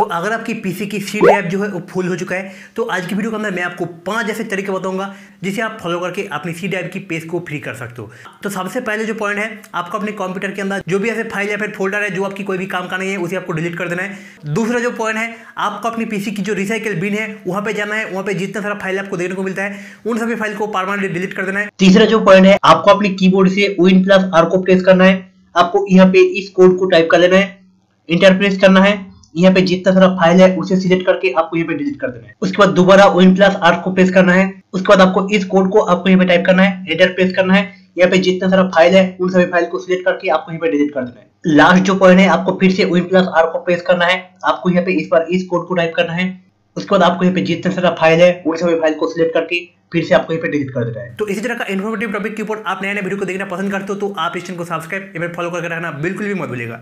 तो अगर आपकी पीसी की सी ड्राइव जो है वो फुल हो चुका है तो आज की वीडियो के अंदर मैं आपको 5 ऐसे तरीके बताऊंगा जिसे आप फॉलो करके अपनी सी ड्राइव की स्पेस को फ्री कर सकते हो। तो सबसे पहले जो पॉइंट है, आपको अपने कंप्यूटर के अंदर जो भी ऐसे फाइल या फिर फोल्डर है जो आपकी कोई भी काम का नहीं है उसे आपको डिलीट कर देना है। दूसरा जो पॉइंट है, आपको अपनी पीसी की जो रिसाइकल बिन है वहां पे जाना है, वहां पे जितना सारा फाइल आपको देखने को मिलता है उन सभी फाइल को परमानेंटली डिलीट कर देना है। तीसरा जो पॉइंट है, आपको अपने कीबोर्ड से Win+R को प्रेस करना है। आपको यहाँ पे इस कोड को टाइप कर लेना है, इंटर प्रेस करना है। यहाँ पे जितना सारा फाइल है उसे सिलेक्ट करके आपको यहाँ पे डिलीट कर देना है। उसके बाद दोबारा Win+R को प्रेस करना है। उसके बाद आपको इस कोड को आपको यहाँ पे टाइप करना है, एंटर प्रेस करना है। यहाँ पे जितना सारा फाइल है उन सभी फाइल को सिलेक्ट करके आपको यहाँ पे डिलीट कर देना है। लास्ट जो पॉइंट है, आपको फिर से Win+R को प्रेस करना है। आपको यहाँ पे इस बार इस कोड को टाइप करना है। उसके बाद आपको यहाँ पे जितना सारा फाइल है उन सभी फाइल को सिलेक्ट करके फिर से आपको यहाँ पे डिलीट कर देना है। तो इसी तरह का इन्फॉर्मेटिव टॉपिक के ऊपर आप नए नए वीडियो को देखना पसंद करते हो तो आप इस चैनल को सब्सक्राइब या फिर फॉलो करके रखना बिल्कुल भी मत भूलिएगा।